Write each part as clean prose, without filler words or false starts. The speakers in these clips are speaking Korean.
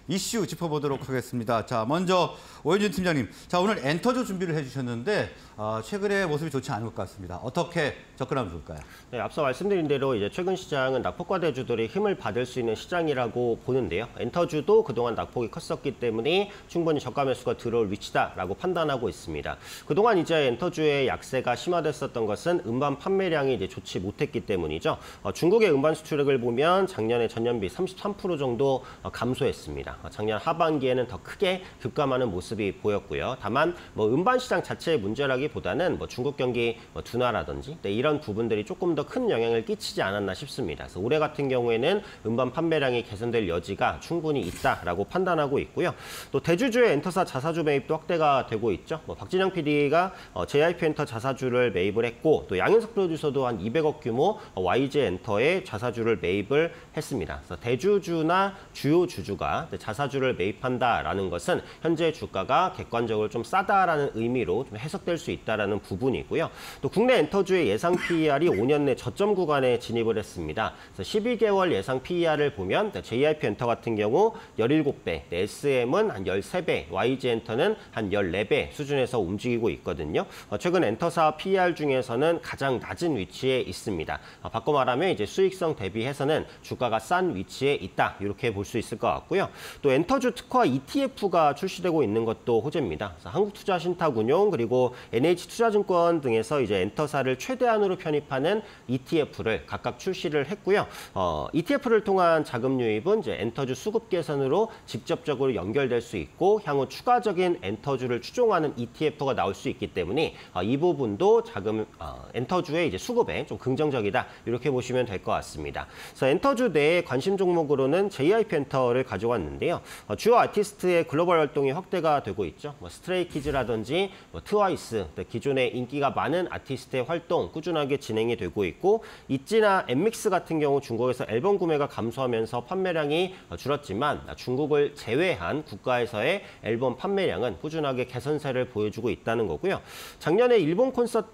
이슈 짚어보도록 하겠습니다. 자, 먼저 오현준 팀장님, 자 오늘 엔터주 준비를 해주셨는데 최근의 모습이 좋지 않은 것 같습니다. 어떻게 접근하면 좋을까요? 네, 앞서 말씀드린 대로 이제 최근 시장은 낙폭과 대주들이 힘을 받을 수 있는 시장이라고 보는데요. 엔터주도 그동안 낙폭이 컸었기 때문에 충분히 저가 매수가 들어올 위치다라고 판단하고 있습니다. 그동안 이제 엔터주의 약세가 심화됐었던 것은 음반 판매량이 이제 좋지 못했기 때문이죠. 중국의 음반 수출액을 보면 작년에 전년비 33% 정도 감소했습니다. 작년 하반기에는 더 크게 급감하는 모습이 보였고요. 다만 음반 시장 자체의 문제라기보다는 중국 경기 둔화라든지 이런 부분들이 조금 더 큰 영향을 끼치지 않았나 싶습니다. 그래서 올해 같은 경우에는 음반 판매량이 개선될 여지가 충분히 있다라고 판단하고 있고요. 또 대주주의 엔터사 자사주 매입도 확대가 되고 있죠. 박진영 PD가 JYP 엔터 자사주를 매입을 했고 또 양현석 프로듀서도 한 200억 규모 YG 엔터의 자사주를 매입을 했습니다. 그래서 대주주나 주요 주주가 자사주를 매입한다라는 것은 현재 주가가 객관적으로 좀 싸다라는 의미로 좀 해석될 수 있다라는 부분이고요. 또 국내 엔터주의 예상 PER이 5년 내 저점 구간에 진입을 했습니다. 그래서 12개월 예상 PER을 보면 JYP 엔터 같은 경우 17배, SM은 한 13배, YG 엔터는 한 14배 수준에서 움직이고 있거든요. 최근 엔터사 PER 중에서는 가장 낮은 위치에 있습니다. 바꿔 말하면 이제 수익성 대비해서는 주가가 싼 위치에 있다 이렇게 볼 수 있을 것 같고요. 또 엔터주 특화 ETF가 출시되고 있는 것도 호재입니다. 그래서 한국투자신탁운용 그리고 NH투자증권 등에서 이제 엔터사를 최대한으로 편입하는 ETF를 각각 출시를 했고요. ETF를 통한 자금 유입은 이제 엔터주 수급 개선으로 직접적으로 연결될 수 있고 향후 추가적인 엔터주를 추종하는 ETF가 나올 수 있기 때문에 이 부분도 자금 엔터주의 이제 수급에 좀 긍정적이다 이렇게 보시면 될 것 같습니다. 그래서 엔터주 내에 관심 종목으로는 JYP 엔터를 가져왔는데요. 주요 아티스트의 글로벌 활동이 확대가 되고 있죠. 스트레이키즈라든지 트와이스, 기존에 인기가 많은 아티스트의 활동 꾸준하게 진행이 되고 있고 있지나 엠믹스 같은 경우 중국에서 앨범 구매가 감소하면서 판매량이 줄었지만 중국을 제외한 국가에서의 앨범 판매량은 꾸준하게 개선세를 보여주고 있다는 거고요. 작년에 일본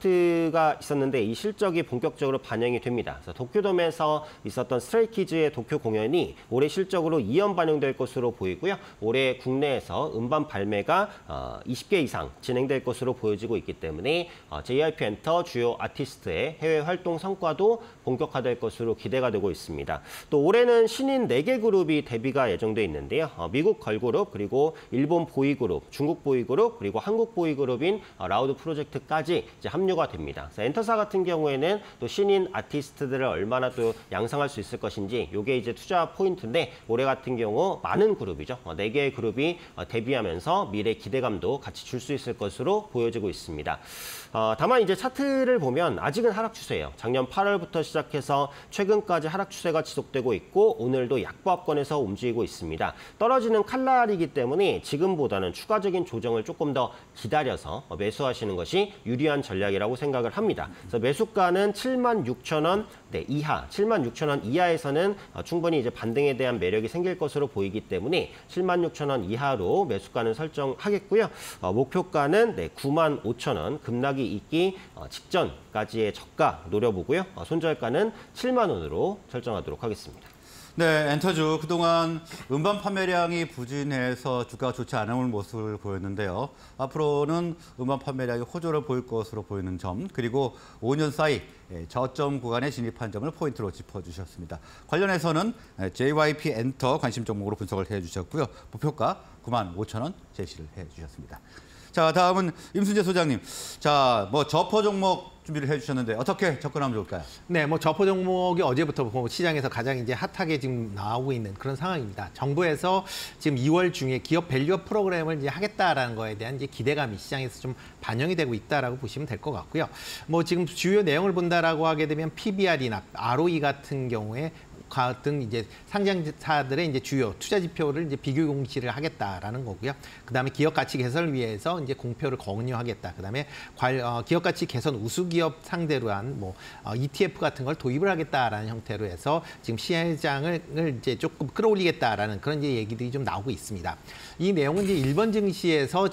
콘서트가 있었는데 이 실적이 본격적으로 반영이 됩니다. 그래서 도쿄돔에서 있었던 스트레이키즈의 도쿄 공연이 올해 실적으로 2연 반영될 것으로 보이고요. 올해 국내에서 음반 발매가 20개 이상 진행될 것으로 보여지고 있기 때문에 JYP 엔터 주요 아티스트의 해외 활동 성과도 본격화될 것으로 기대가 되고 있습니다. 또 올해는 신인 4개 그룹이 데뷔가 예정돼 있는데요. 미국 걸그룹, 그리고 일본 보이그룹, 중국 보이그룹, 그리고 한국 보이그룹인 라우드 프로젝트까지 이제 합류가 됩니다. 그래서 엔터사 같은 경우에는 또 신인 아티스트들을 얼마나 또 양성할 수 있을 것인지 이게 이제 투자 포인트인데 올해 같은 경우 많은 그룹이죠. 4개의 그룹이 데뷔하면서 미래 기대감도 같이 줄 수 있을 것으로 보여지고 있습니다. 다만 이제 차트를 보면 아직은 하락 추세예요. 작년 8월부터 시작해서 최근까지 하락 추세가 지속되고 있고 오늘도 약보합권에서 움직이고 있습니다. 떨어지는 칼날이기 때문에 지금보다는 추가적인 조정을 조금 더 기다려서 매수하시는 것이 유리한 전략이라고 생각을 합니다. 그래서 매수가는 76,000원 이하, 76,000원 이하에서는 충분히 이제 반등에 대한 매력이 생길 것으로 보이기 때문에 76,000원 이하로 매수가는 설정하겠고요. 목표가는 95,000원 급락이 있기 직전까지의 저가 노려보고요. 손절가는 7만 원으로 설정하도록 하겠습니다. 네, 엔터주 그동안 음반 판매량이 부진해서 주가가 좋지 않은 모습을 보였는데요. 앞으로는 음반 판매량이 호조를 보일 것으로 보이는 점, 그리고 5년 사이 저점 구간에 진입한 점을 포인트로 짚어주셨습니다. 관련해서는 JYP 엔터 관심 종목으로 분석을 해주셨고요. 목표가 95,000원 제시를 해주셨습니다. 자, 다음은 임순재 소장님. 자, 저퍼 종목 준비를 해주셨는데 어떻게 접근하면 좋을까요? 네, 저퍼 종목이 어제부터 시장에서 가장 이제 핫하게 지금 나오고 있는 그런 상황입니다. 정부에서 지금 2월 중에 기업 밸류업 프로그램을 이제 하겠다라는 거에 대한 이제 기대감이 시장에서 좀 반영이 되고 있다라고 보시면 될 것 같고요. 지금 주요 내용을 본다라고 하게 되면 PBR이나 ROE 같은 경우에 등 이제 상장사들의 이제 주요 투자 지표를 이제 비교 공시를 하겠다라는 거고요. 그다음에 기업 가치 개선을 위해서 이제 공표를 권유하겠다. 그다음에 기업 가치 개선 우수 기업 상대로 한 ETF 같은 걸 도입을 하겠다라는 형태로 해서 지금 시장을 이제 조금 끌어올리겠다라는 그런 이제 얘기들이 좀 나오고 있습니다. 이 내용은 이제 일본 증시에서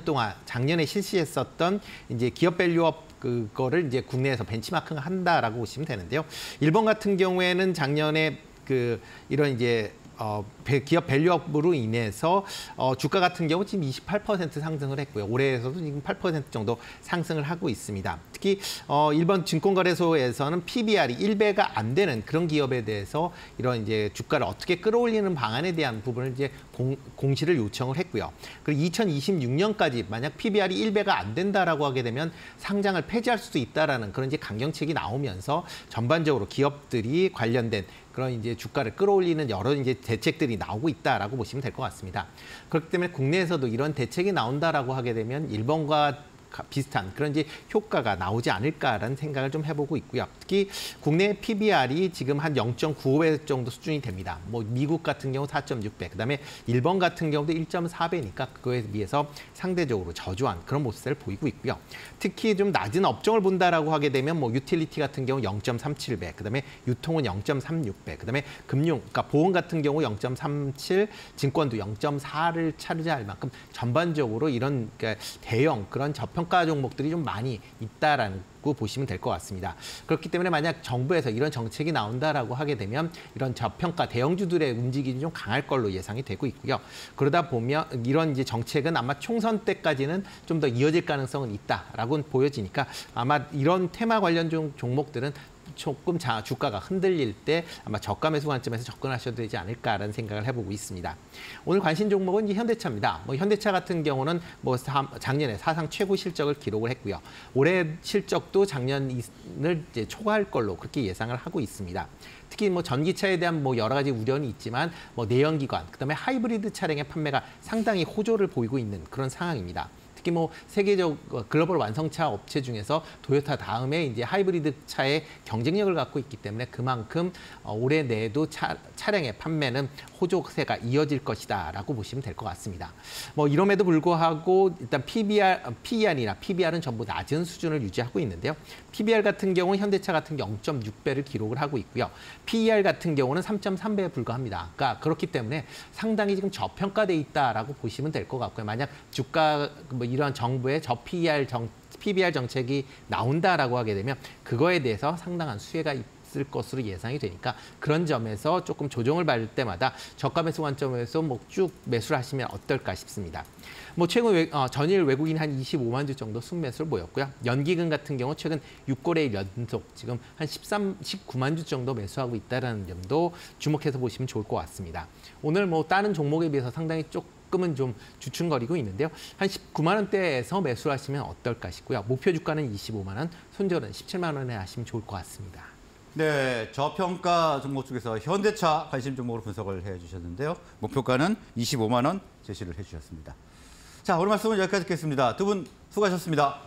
작년에 실시했었던 이제 기업 밸류업 그거를 이제 국내에서 벤치마킹 한다라고 보시면 되는데요. 일본 같은 경우에는 작년에 이런 이제 기업 밸류업으로 인해서 주가 같은 경우 지금 28% 상승을 했고요. 올해에서도 지금 8% 정도 상승을 하고 있습니다. 특히 일본 증권거래소에서는 PBR이 1배가 안 되는 그런 기업에 대해서 이런 이제 주가를 어떻게 끌어올리는 방안에 대한 부분을 이제 공시를 요청을 했고요. 그리고 2026년까지 만약 PBR이 1배가 안 된다라고 하게 되면 상장을 폐지할 수도 있다라는 그런 이제 강경책이 나오면서 전반적으로 기업들이 관련된 그런 이제 주가를 끌어올리는 여러 이제 대책들이 나오고 있다라고 보시면 될 것 같습니다. 그렇기 때문에 국내에서도 이런 대책이 나온다라고 하게 되면 일본과 비슷한 그런 이제 효과가 나오지 않을까라는 생각을 좀 해보고 있고요. 특히 국내 PBR이 지금 한 0.95배 정도 수준이 됩니다. 뭐 미국 같은 경우 4.6배, 그다음에 일본 같은 경우도 1.4배니까 그거에 비해서 상대적으로 저조한 그런 모습을 보이고 있고요. 특히 좀 낮은 업종을 본다라고 하게 되면 뭐 유틸리티 같은 경우 0.37배, 그다음에 유통은 0.36배, 그다음에 금융, 그러니까 보험 같은 경우 0.37, 증권도 0.4를 차지할 만큼 전반적으로 이런 그러니까 대형 그런 저평가 종목들이 좀 많이 있다라고 보시면 될 것 같습니다. 그렇기 때문에 만약 정부에서 이런 정책이 나온다라고 하게 되면 이런 저평가 대형주들의 움직임이 좀 강할 걸로 예상이 되고 있고요. 그러다 보면 이런 이제 정책은 아마 총선 때까지는 좀 더 이어질 가능성은 있다라고 보여지니까 아마 이런 테마 관련 종목들은 조금 주가가 흔들릴 때 아마 저가 매수 관점에서 접근하셔도 되지 않을까라는 생각을 해보고 있습니다. 오늘 관심 종목은 이제 현대차입니다. 뭐 현대차 같은 경우는 뭐 작년에 사상 최고 실적을 기록을 했고요. 올해 실적도 작년을 이제 초과할 걸로 그렇게 예상을 하고 있습니다. 특히 뭐 전기차에 대한 뭐 여러 가지 우려는 있지만 뭐 내연기관, 그다음에 하이브리드 차량의 판매가 상당히 호조를 보이고 있는 그런 상황입니다. 특히 뭐 세계적 글로벌 완성차 업체 중에서 도요타 다음에 이제 하이브리드 차의 경쟁력을 갖고 있기 때문에 그만큼 올해 내에도 차량의 판매는 호조세가 이어질 것이다라고 보시면 될 것 같습니다. 뭐 이럼에도 불구하고 일단 PER이나 PBR은 전부 낮은 수준을 유지하고 있는데요. PBR 같은 경우는 현대차 같은 경우 0.6배를 기록을 하고 있고요. PER 같은 경우는 3.3배에 불과합니다. 그러니까 그렇기 때문에 상당히 지금 저평가돼 있다라고 보시면 될 것 같고요. 만약 주가 뭐 이런 정부의 PBR 정책이 나온다라고 하게 되면 그거에 대해서 상당한 수혜가 있을 것으로 예상이 되니까 그런 점에서 조금 조정을 받을 때마다 저가 매수 관점에서 뭐 쭉 매수를 하시면 어떨까 싶습니다. 뭐 최근 전일 외국인 한 25만 주 정도 순매수를 보였고요. 연기금 같은 경우 최근 6거래일 연속 지금 한 19만 주 정도 매수하고 있다는 점도 주목해서 보시면 좋을 것 같습니다. 오늘 뭐 다른 종목에 비해서 상당히 조금은 좀 주춤거리고 있는데요. 한 19만 원대에서 매수하시면 어떨까 싶고요. 목표 주가는 25만 원, 손절은 17만 원에 하시면 좋을 것 같습니다. 네, 저평가 종목 중에서 현대차 관심 종목으로 분석을 해주셨는데요. 목표가는 25만 원 제시를 해주셨습니다. 자, 오늘 말씀은 여기까지 듣겠습니다. 두 분 수고하셨습니다.